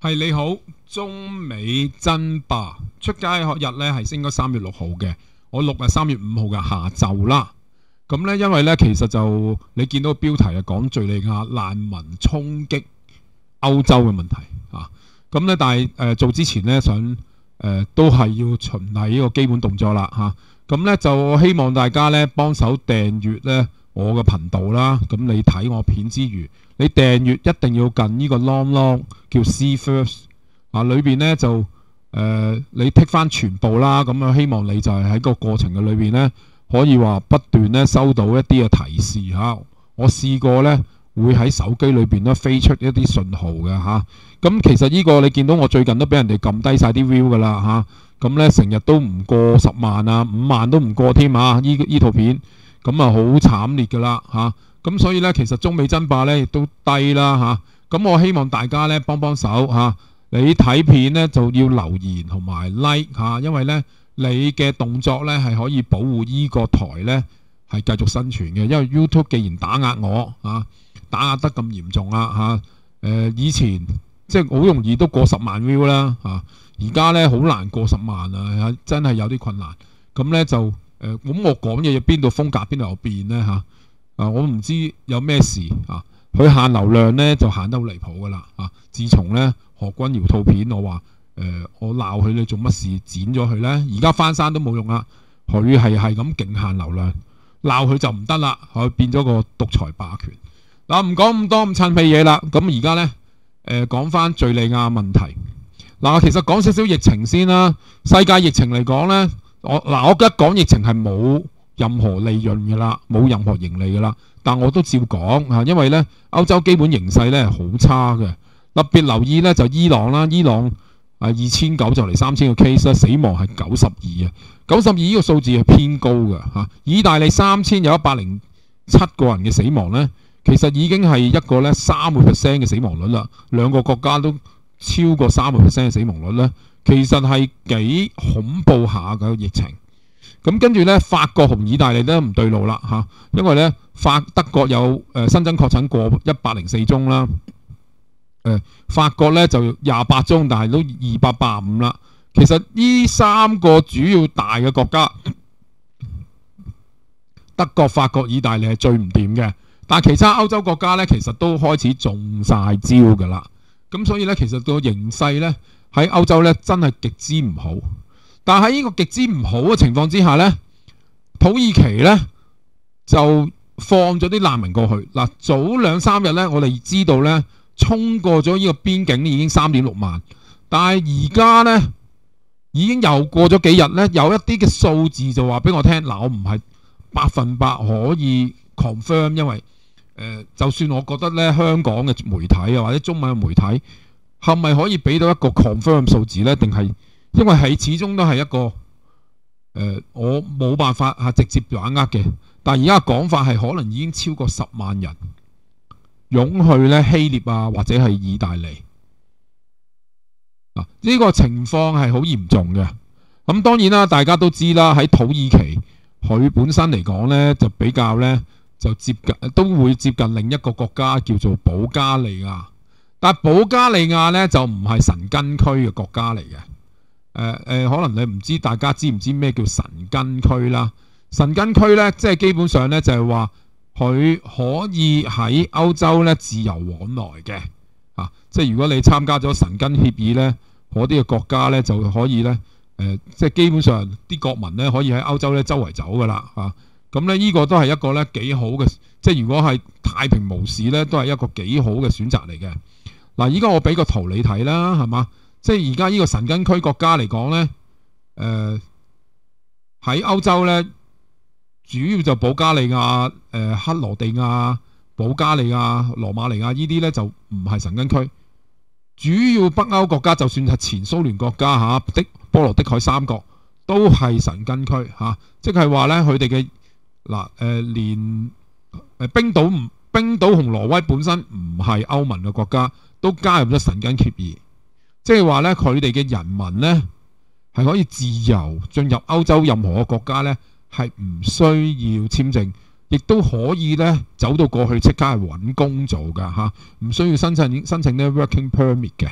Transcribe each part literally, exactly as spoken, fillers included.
係你好，中美爭霸出街日咧係應該三月六號嘅，我錄係三月五號嘅下晝啦。咁咧，因為咧其實就你見到個標題係講敍利亞難民衝擊歐洲嘅問題啊。咁咧，但係誒、呃、做之前咧想誒、呃、都係要循例呢個基本動作啦嚇。咁、啊、咧就希望大家咧幫手訂閱咧我嘅頻道啦。咁你睇我片之餘，你訂閱一定要近呢個 long long 叫 See First 啊，裏邊咧就誒、呃、你剔翻全部啦。咁啊，希望你就係喺個過程嘅裏邊咧，可以話不斷咧收到一啲嘅提示嚇、啊。我試過咧會喺手機裏邊咧飛出一啲信號嘅嚇。咁、啊、其實呢個你見到我最近都俾人哋撳低晒啲 view 噶啦嚇。咁咧成日都唔過十萬啊，五萬都唔過添啊！依依套片咁啊好慘烈噶啦嚇。咁所以咧，其實中美爭霸咧亦都低啦嚇。咁、啊、我希望大家咧幫幫手嚇。你睇片咧就要留言同埋 like 嚇、啊，因為咧你嘅動作咧係可以保護依個台咧係繼續生存嘅。因為 YouTube 既然打壓我嚇、啊，打壓得咁嚴重啦嚇。誒、啊呃、以前即係好容易都過十萬 view 啦嚇，而家咧好難過十萬啊，真係有啲困難。咁咧就誒咁、呃、我講嘢邊度風格邊度有變咧嚇？啊！我唔知有咩事啊，佢限流量咧就限得好離譜噶啦啊！自從咧何君堯套片，我話誒、呃、我鬧佢你做乜事剪咗佢咧，而家翻山都冇用啦。佢係係咁勁限流量，鬧佢就唔得啦，佢變咗個獨裁霸權。嗱，唔講咁多咁襯屁嘢啦，咁而家咧誒講翻敍利亞問題。嗱、啊，其實講少少疫情先啦。世界疫情嚟講咧，我嗱、啊、我覺得講疫情係冇任何利潤嘅啦，冇任何盈利嘅啦，但我都照講嚇，因為咧歐洲基本形勢咧好差嘅，特別留意咧就伊朗啦，伊朗啊二千九就嚟三千個 case 啦，死亡係九十二啊，九十二呢個數字係偏高嘅嚇。意大利三千有一百零七個人嘅死亡咧，其實已經係一個咧三個 percent 嘅死亡率啦，兩個國家都超過三個 percent 嘅死亡率咧，其實係幾恐怖下嘅疫情。咁跟住咧，法國同意大利都唔對路啦嚇，因為咧法德國有誒、呃、新增確診過一百零四宗啦，誒、呃、法國咧就廿八宗，但係都二百八十五啦。其實呢三個主要大嘅國家，德國、法國、意大利係最唔掂嘅，但係其他歐洲國家咧其實都開始中晒招噶啦。咁所以咧，其實個形勢咧喺歐洲咧真係極之唔好。但喺呢個極之唔好嘅情況之下呢，土耳其呢就放咗啲難民過去。嗱，早兩三日呢，我哋知道呢，衝過咗呢個邊境已經三點六萬，但係而家呢，已經又過咗幾日呢，有一啲嘅數字就話俾我聽。嗱，我唔係百分百可以 confirm， 因為誒、呃，就算我覺得呢，香港嘅媒體啊或者中文嘅媒體係咪可以俾到一個 confirm 數字呢？定係？因為係始終都係一個誒、呃，我冇辦法係直接掌握嘅。但係而家講法係可能已經超過十萬人湧去咧希臘啊，或者係意大利啊，呢、這個情況係好嚴重嘅。咁、嗯、當然啦，大家都知啦，喺土耳其佢本身嚟講咧，就比較咧就接近，都會接近另一個國家叫做保加利亞。但係保加利亞咧就唔係神根區嘅國家嚟嘅。誒誒、呃呃，可能你唔知，大家知唔知咩叫神根區啦？神根區咧，即係基本上咧就係話佢可以喺歐洲咧自由往來嘅，啊，即係如果你參加咗神根協議咧，嗰啲嘅國家咧就可以咧，誒、呃，即係基本上啲國民咧可以喺歐洲咧周圍走噶啦，啊，咁咧呢個都係一個咧幾好嘅，即係如果係太平無事咧，都係一個幾好嘅選擇嚟嘅。嗱、啊，依家我俾個圖你睇啦，係嘛？即係而家呢個神根區國家嚟講咧，誒、呃、喺歐洲咧，主要就保加利亞、誒、呃、克羅地亞、保加利亞、羅馬尼亞呢啲咧就唔係神根區。主要北歐國家就算係前蘇聯國家嚇的波羅的海三國都係神根區嚇、啊，即係話咧佢哋嘅嗱誒連誒冰島唔冰島同挪威本身唔係歐盟嘅國家，都加入咗神根協議。即係話咧，佢哋嘅人民咧係可以自由進入歐洲任何嘅國家咧，係唔需要簽證，亦都可以咧走到過去即刻係揾工做㗎嚇，唔需要申請申請咧 working permit 嘅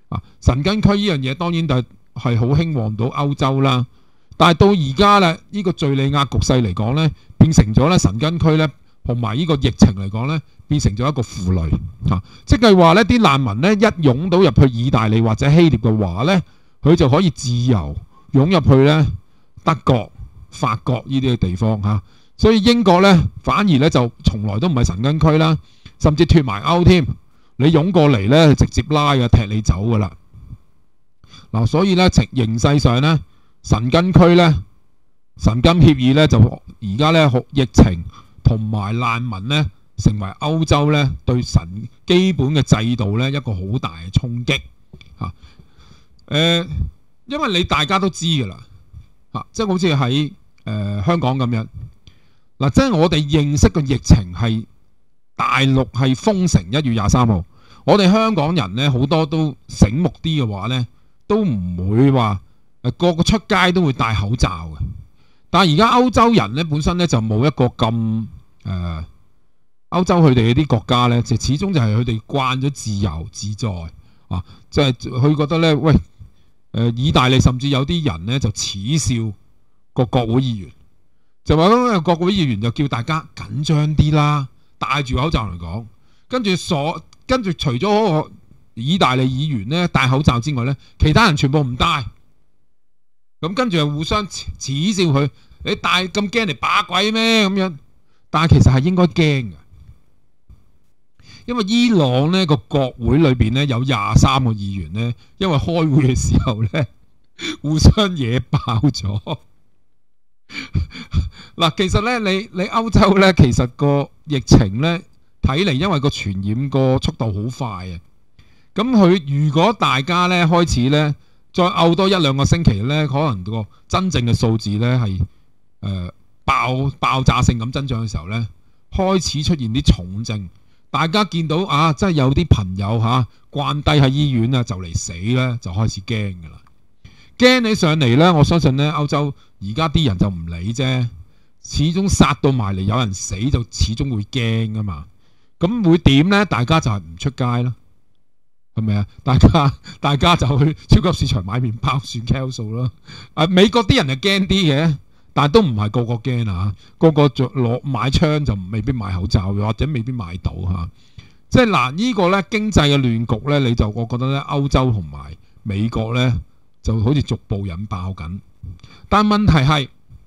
啊，神根區呢樣嘢當然就係好興旺到歐洲啦。但係到而家咧，呢個敍利亞局勢嚟講咧，變成咗咧神根區咧，同埋呢個疫情嚟講咧，變成咗一個負累嚇。即係話咧，啲難民咧一湧到入去意大利或者希臘嘅話咧，佢就可以自由湧入去咧德國、法國呢啲嘅地方嚇。所以英國咧反而咧就從來都唔係神根區啦，甚至脫埋歐添。你湧過嚟咧，直接拉嘅踢你走噶啦。嗱，所以咧形勢上咧。神根區咧，神根協議咧就而家咧疫情同埋難民咧，成為歐洲咧對神基本嘅制度咧一個好大嘅衝擊嚇。誒、啊呃，因為你大家都知㗎啦嚇，即係好似喺誒香港咁樣嗱、啊，即係我哋認識嘅疫情係大陸係封城一月廿三號，我哋香港人咧好多都醒目啲嘅話咧，都唔會話。誒個個出街都會戴口罩嘅，但係而家歐洲人咧本身咧就冇一個咁誒、呃、歐洲佢哋嗰啲國家咧，就始終就係佢哋慣咗自由自在啊，即係佢覺得咧，喂誒、呃、意大利甚至有啲人咧就恥笑個國會議員，就話嗰個國會議員就叫大家緊張啲啦，戴住口罩嚟講，跟住所跟住除咗嗰個意大利議員咧戴口罩之外咧，其他人全部唔戴。咁跟住又互相恥笑佢，你戴咁驚嚟把鬼咩咁樣？但係其實係應該驚嘅，因為伊朗呢個國會裏邊咧有廿三個議員咧，因為開會嘅時候咧互相惹爆咗。嗱，其實咧你你歐洲咧，其實個疫情咧睇嚟，因為個傳染個速度好快啊。咁佢如果大家咧開始咧，再漚多一兩個星期咧，可能個真正嘅數字咧係誒爆爆炸性咁增長嘅時候咧，開始出現啲重症。大家見到啊，真係有啲朋友嚇慣低喺醫院啊，就嚟死咧，就開始驚㗎啦。驚起上嚟咧，我相信咧歐洲而家啲人就唔理啫，始終殺到埋嚟有人死就始終會驚㗎嘛。咁會點咧？大家就係唔出街啦。係咪啊？大家大家就去超級市場買麵包算 Cal 數咯。啊，美國啲人係驚啲嘅，但係都唔係個個驚啊。個個就攞買槍就未必買口罩，或者未必買到嚇、啊。即係嗱，呢個咧經濟嘅亂局咧，你就我覺得咧歐洲同埋美國咧就好似逐步引爆緊。但問題係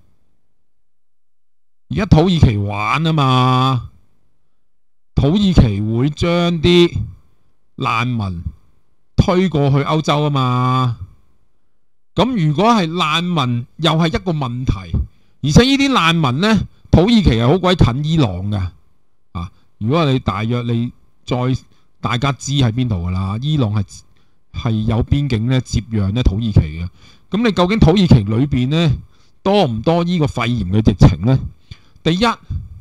而家土耳其玩啊嘛，土耳其會將啲難民推過去歐洲啊嘛，咁如果係難民又係一個問題，而且呢啲難民呢，土耳其係好鬼近伊朗㗎啊！如果你大約你再大家知喺邊度㗎啦，伊朗係係有邊境咧接壤咧土耳其嘅，咁你究竟土耳其裏邊呢，多唔多呢個肺炎嘅疫情呢？第一，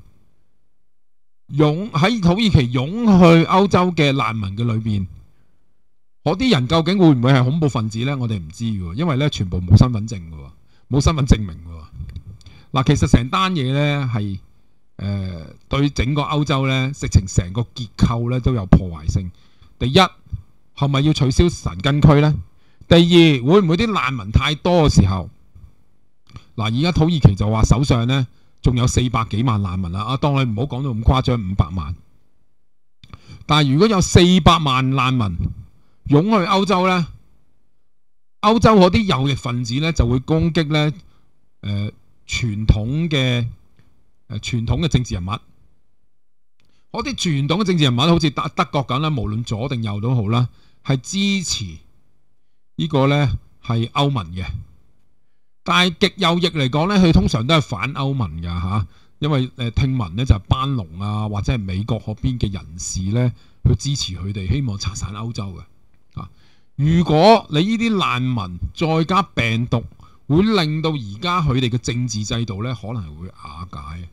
湧喺土耳其湧去歐洲嘅難民嘅裏邊，嗰啲人究竟會唔會係恐怖分子呢？我哋唔知嘅，因為咧全部冇身份證嘅，冇身份證明嘅。嗱，其實成單嘢咧係誒對整個歐洲咧，直情成個結構咧都有破壞性。第一，係咪要取消神根區呢？第二，會唔會啲難民太多嘅時候？嗱，而家土耳其就話手上咧。仲有四百幾萬難民啦！啊，當你唔好講到咁誇張，五百萬。但係如果有四百萬難民湧去歐洲呢，歐洲嗰啲右翼分子呢就會攻擊呢誒、呃、傳統嘅誒傳統嘅政治人物。嗰啲傳統嘅政治人物好似德德國咁啦，無論左定右都好啦，係支持呢個呢係歐盟嘅。但係極右翼嚟講咧，佢通常都係反歐盟㗎嚇，因為誒聽聞咧就係班農啊，或者係美國嗰邊嘅人士咧去支持佢哋，希望拆散歐洲嘅啊。如果你呢啲難民再加病毒，會令到而家佢哋嘅政治制度咧可能係會瓦解，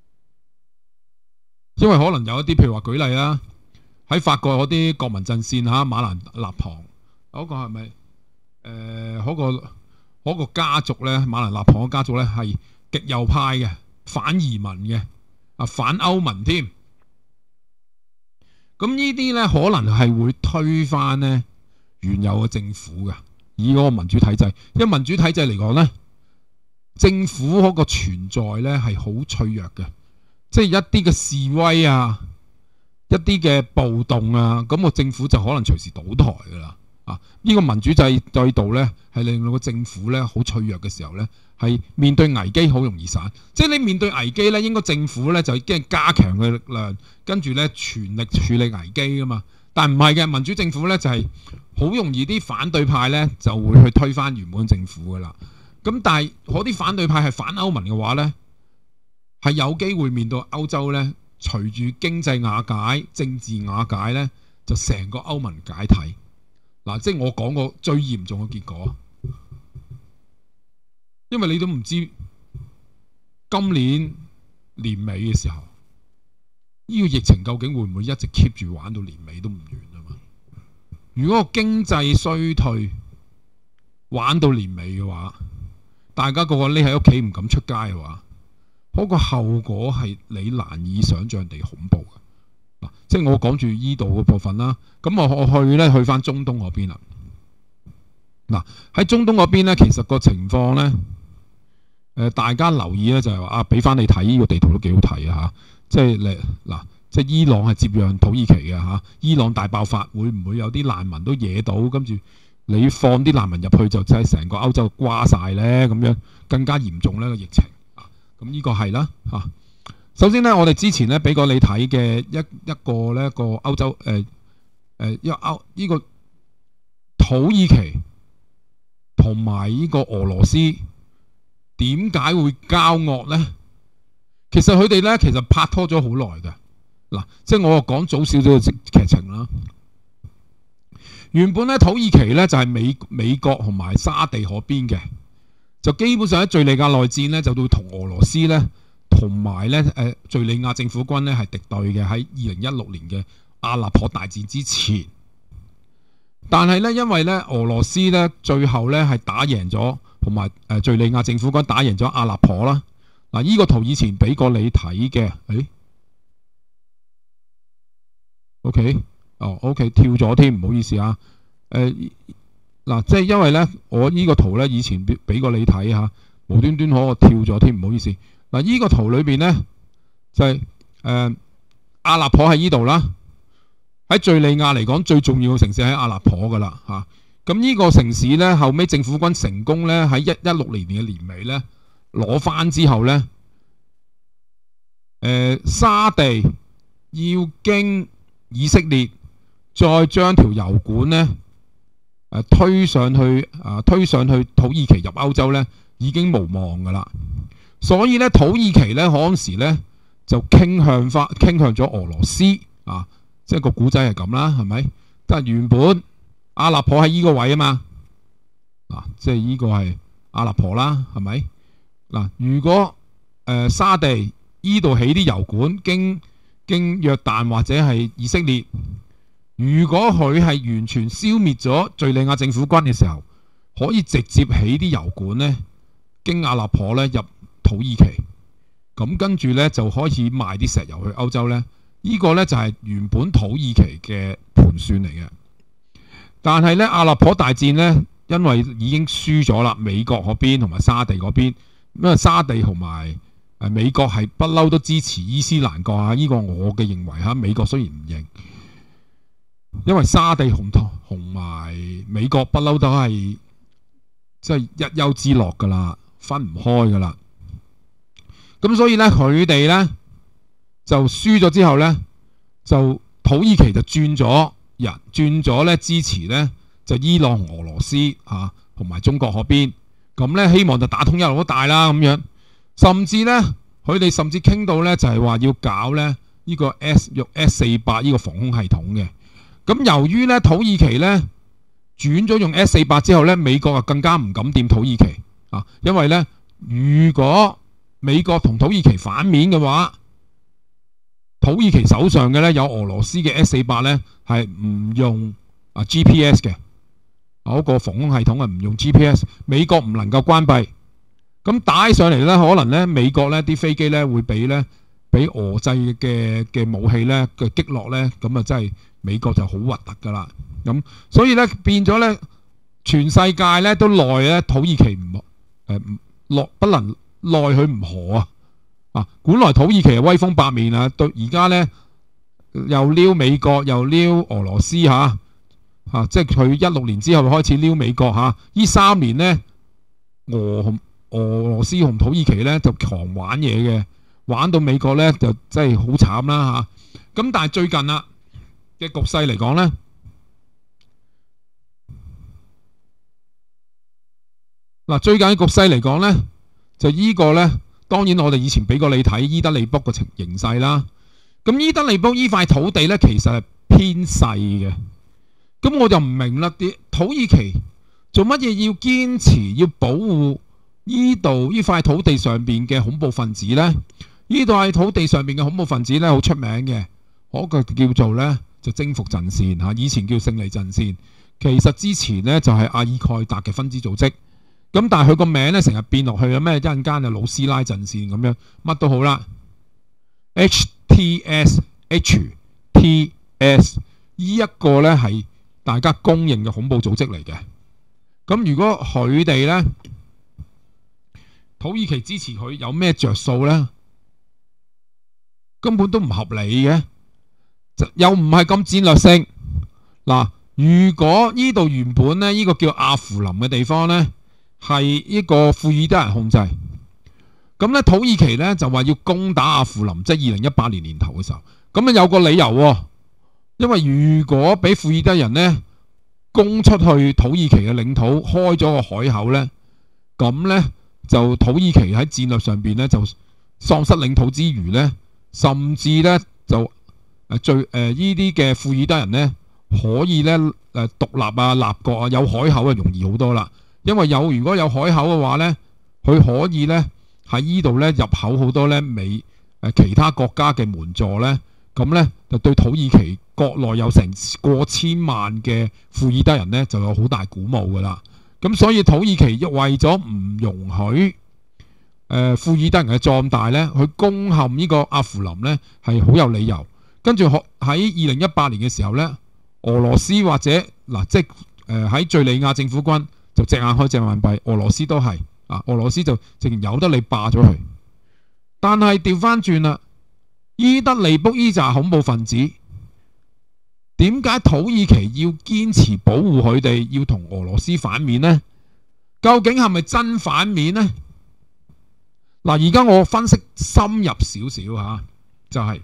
因為可能有一啲譬如話舉例啦，喺法國嗰啲國民陣線嚇馬蘭立旁嗰個係咪誒嗰個？嗰個家族咧，馬蘭納旁嘅家族咧係極右派嘅，反移民嘅，啊反歐盟添。咁呢啲咧可能係會推翻咧原有嘅政府嘅，以嗰個民主體制。因為民主體制嚟講咧，政府嗰個存在咧係好脆弱嘅，即係一啲嘅示威啊，一啲嘅暴動啊，咁個政府就可能隨時倒台噶啦。啊，呢個民主制制度咧係令到個政府咧好脆弱嘅時候咧，係面對危機好容易散。即係你面對危機咧，應該政府咧就已經加強嘅力量，跟住咧全力處理危機噶嘛。但唔係嘅，民主政府咧就係好容易啲反對派咧就會去推翻原本政府噶啦。咁但係嗰啲反對派係反歐盟嘅話咧，係有機會面對歐洲咧，隨住經濟瓦解、政治瓦解咧，就成個歐盟解體。嗱，即係我講過最嚴重嘅結果，因為你都唔知今年年尾嘅時候，呢個疫情究竟會唔會一直 keep 住玩到年尾都唔完啊嘛？如果個經濟衰退玩到年尾嘅話，大家個個匿喺屋企唔敢出街嘅話，嗰個後果係你難以想像地恐怖嘅。嗱，即係我講住依度嘅部分啦。咁我我去咧去翻中東嗰邊啦。嗱，喺中東嗰邊咧，其實個情況咧，誒、呃、大家留意咧就係話啊，俾翻你睇呢個地圖都幾好睇啊嚇！即係你嗱，即係伊朗係接壤土耳其嘅嚇、啊，伊朗大爆發會唔會有啲難民都惹到，跟住你放啲難民入去就真係成個歐洲瓜晒咧咁樣，更加嚴重呢個疫情啊！咁呢個係啦嚇。首先咧，我哋之前咧俾過你睇嘅一一個咧個歐洲誒誒一歐呢個土耳其同埋呢個俄羅斯點解會交惡咧？其實佢哋咧其實拍拖咗好耐嘅。嗱，即係我講早少少嘅劇情啦。原本咧土耳其咧就係美美國同埋沙地嗰邊嘅，就基本上喺敍利亞內戰咧就會同俄羅斯咧。同埋咧，誒敍利亞政府軍咧係敵對嘅，喺二零一六年嘅阿勒頗大戰之前。但係咧，因為咧俄羅斯咧最後咧係打贏咗，同埋誒敍利亞政府軍打贏咗阿勒頗啦。嗱，呢個圖以前俾過你睇嘅，誒 ，OK， 哦 ，OK， 跳咗添，唔好意思啊。誒，嗱，即係因為咧，我呢個圖咧以前俾俾過你睇嚇，無端端可我跳咗添，唔好意思。嗱，呢個圖裏邊咧就係、是、誒、呃、阿勒頗喺呢度啦，喺敍利亞嚟講最重要嘅城市喺阿勒頗噶啦嚇。咁、啊、呢個城市咧後尾政府軍成功咧喺一一六年嘅年尾咧攞翻之後咧，誒、呃、沙地要經以色列再將條油管咧誒、呃、推上去啊、呃、推上去土耳其入歐洲咧已經無望噶啦。所以咧，土耳其咧嗰陣時咧就傾向翻傾向咗俄羅斯啊，即係個古仔係咁啦，係咪？但係原本阿勒頗喺依個位啊嘛，嗱、啊，即係依個係阿勒頗啦，係咪？嗱、啊，如果誒、呃、沙地依度起啲油管經經約旦或者係以色列，如果佢係完全消滅咗敍利亞政府軍嘅時候，可以直接起啲油管咧，經阿勒頗咧入土耳其，咁跟住咧就開始賣啲石油去歐洲咧，呢、這個咧就係、是、原本土耳其嘅盤算嚟嘅。但係咧阿勒頗大戰咧，因為已經輸咗啦，美國嗰邊同埋沙地嗰邊，因為沙地同埋誒美國係不嬲都支持伊斯蘭國啊，呢、這個我嘅認為嚇，美國雖然唔認，因為沙地同同埋美國不嬲都係即係一丘之貉噶啦，分唔開噶啦。咁所以咧，佢哋咧就輸咗之後咧，就土耳其就轉咗人，轉咗咧支持咧就伊朗、俄羅斯嚇同埋中國嗰邊，咁咧希望就打通一路都大啦咁樣，甚至咧佢哋甚至傾到咧就係、是、話要搞咧呢、這個 S 用 S 四百呢個防空系統嘅。咁由於咧土耳其咧轉咗用 S 四百之後咧，美國啊更加唔敢掂土耳其啊，因為咧如果美國同土耳其反面嘅話，土耳其手上嘅咧有俄羅斯嘅 S 四百咧係唔用啊 G P S 嘅，嗰個防空系統係唔用 G P S， 美國唔能夠關閉。咁打起上嚟咧，可能咧美國咧啲飛機咧會俾咧俾俄製嘅嘅武器咧嘅擊落咧，咁啊真係美國就好核突噶啦。咁所以咧變咗咧，全世界咧都奈咧土耳其唔誒落不能奈佢唔何啊！啊，本來土耳其係威風八面啊，到而家咧又撩美國又撩俄羅斯嚇。啊啊！即係佢一六年之後開始撩美國嚇，呢、啊、三年咧俄俄羅斯同土耳其咧就狂玩嘢嘅，玩到美國咧就真係好慘啦嚇。咁、啊、但係最近啦嘅局勢嚟講咧，嗱、啊、最近嘅局勢嚟講咧，就依個咧當然我哋以前俾過你睇伊德利卜嘅情形勢啦。咁伊德利卜依塊土地咧其實係偏細嘅。咁我就唔明啦，啲土耳其做乜嘢要堅持要保護呢度呢塊土地上邊嘅恐怖分子呢？呢度係土地上邊嘅恐怖分子咧，好出名嘅，嗰個叫做咧就征服陣線嚇，以前叫勝利陣線，其實之前咧就係阿爾蓋達嘅分支組織。咁但係佢個名咧成日變落去啊咩一陣間就老斯拉陣線咁樣，乜都好啦。H T S H T S 呢一個咧係大家公認嘅恐怖組織嚟嘅，咁如果佢哋咧土耳其支持佢有咩着數咧？根本都唔合理嘅，又唔係咁戰略性。嗱，如果呢度原本咧呢、呢個叫阿芙林嘅地方咧係呢個庫爾德人控制，咁咧土耳其咧就話要攻打阿芙林，即係二零一八年年頭嘅時候，咁啊有個理由喎、哦。因為如果俾庫爾德人咧攻出去土耳其嘅領土，開咗個海口咧，咁咧就土耳其喺戰略上邊咧就喪失領土之餘咧，甚至咧就誒最誒呢啲嘅庫爾德人咧可以咧誒獨立啊、立國啊，有海口啊容易好多啦。因為有如果有海口嘅話咧，佢可以咧喺呢度咧入口好多咧美誒其他國家嘅援助咧，咁咧就對土耳其國內有成過千萬嘅庫爾德人咧，就有好大鼓舞噶啦。咁所以土耳其為咗唔容許誒庫爾德人嘅壯大咧，去攻陷呢個阿芙林咧係好有理由。跟住喺二零一八年嘅時候咧，俄羅斯或者嗱即係誒喺敍利亞政府軍就隻眼開隻眼閉，俄羅斯都係啊，俄羅斯就直情由得你霸咗佢。但係調翻轉啦，伊德利卜伊扎恐怖分子。點解土耳其要堅持保護佢哋，要同俄羅斯反面呢？究竟係咪真反面呢？嗱，而家我分析深入少少吓，就係、是、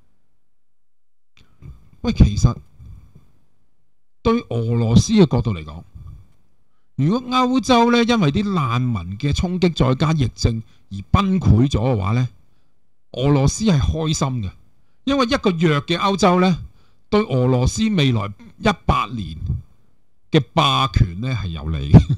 喂，其實對俄羅斯嘅角度嚟講，如果歐洲咧因為啲難民嘅衝擊再加疫症而崩潰咗嘅話咧，俄羅斯係開心嘅，因為一個弱嘅歐洲咧。對俄羅斯未來一百年嘅霸權咧係有利嘅。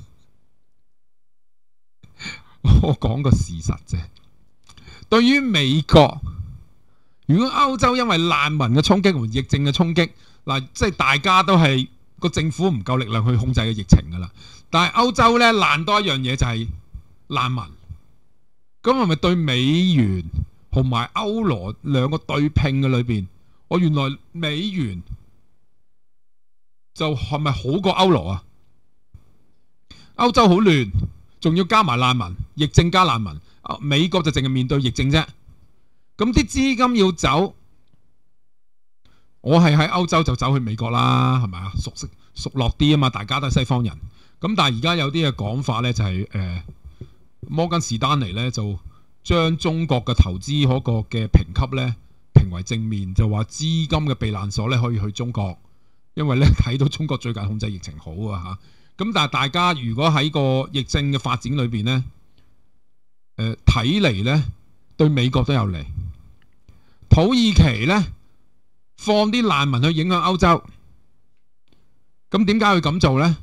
我講個事實啫。對於美國，如果歐洲因為難民嘅衝擊同疫症嘅衝擊，嗱，即係大家都係個政府唔夠力量去控制嘅疫情噶啦。但係歐洲咧難多一樣嘢就係難民，咁係咪對美元同埋歐羅兩個對拼嘅裏邊？我原來美元就係咪好過歐羅啊？歐洲好亂，仲要加埋難民，疫症加難民。美國就淨係面對疫症啫。咁啲資金要走，我係喺歐洲就走去美國啦，係咪啊？熟悉熟落啲啊嘛，大家都係西方人。咁但係而家有啲嘅講法咧，就係、是、誒、呃、摩根士丹尼咧就將中國嘅投資嗰個嘅評級咧。評為正面，就話資金嘅避難所咧可以去中國，因為咧睇到中國最近控制疫情好啊嚇。咁但係大家如果喺個疫症嘅發展裏邊咧，誒睇嚟咧對美國都有利。土耳其咧放啲難民去影響歐洲，咁點解要咁做咧？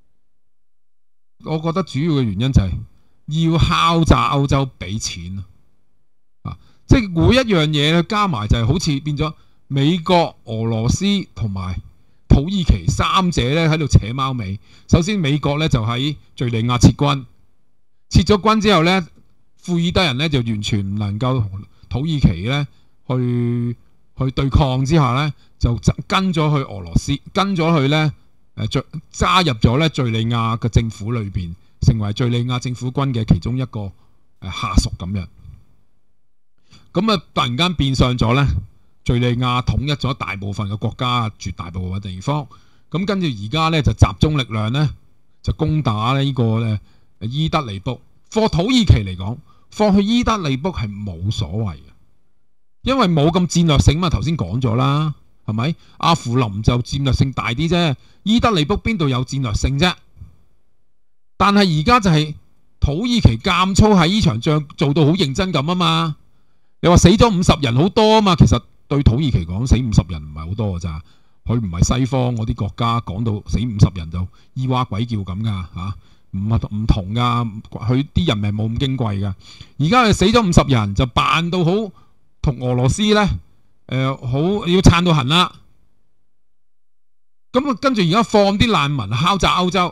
我覺得主要嘅原因就係要敲詐歐洲俾錢啊！即係每一樣嘢加埋就係好似變咗美國、俄羅斯同埋土耳其三者咧喺度扯貓尾。首先美國咧就喺敍利亞撤軍，撤咗軍之後咧，庫爾德人咧就完全唔能夠土耳其咧去去對抗之下咧，就跟咗去俄羅斯，跟咗去咧誒加入咗咧敍利亞嘅政府裏邊，成為敍利亞政府軍嘅其中一個誒下屬咁樣。咁啊，突然間變相咗咧，敍利亞統一咗大部分嘅國家，絕大部分嘅地方。咁跟住而家咧就集中力量咧，就攻打呢個咧伊德利卜。放土耳其嚟講，放去伊德利卜係冇所謂嘅，因為冇咁戰略性嘛。頭先講咗啦，係咪？阿富林就戰略性大啲啫，伊德利卜邊度有戰略性啫？但係而家就係土耳其監操喺呢場仗做到好認真咁啊嘛。你話死咗五十人好多啊嘛，其實對土耳其講死五十人唔係好多㗎咋，佢唔係西方嗰啲國家講到死五十人就咿哇鬼叫咁噶嚇，唔係唔同噶，佢啲人命冇咁矜貴噶。而家佢死咗五十人就扮到好同俄羅斯咧誒、呃、好要撐到痕啦。咁啊跟住而家放啲難民敲詐歐洲，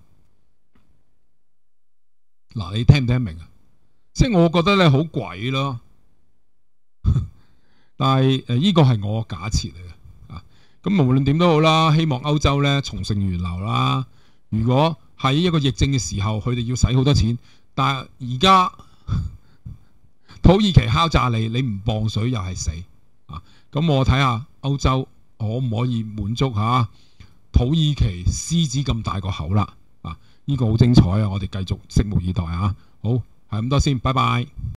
嗱你聽唔聽明啊？即係我覺得咧好鬼咯。但係誒，依個係我假設嚟嘅啊。咁無論點都好啦，希望歐洲咧從善如流啦。如果喺一個疫症嘅時候，佢哋要使好多錢，但係而家土耳其敲詐你，你唔磅水又係死啊。咁我睇下歐洲可唔可以滿足下土耳其獅子咁大個口啦啊！呢個好精彩啊！我哋繼續拭目以待啊。好，係咁多先，拜拜。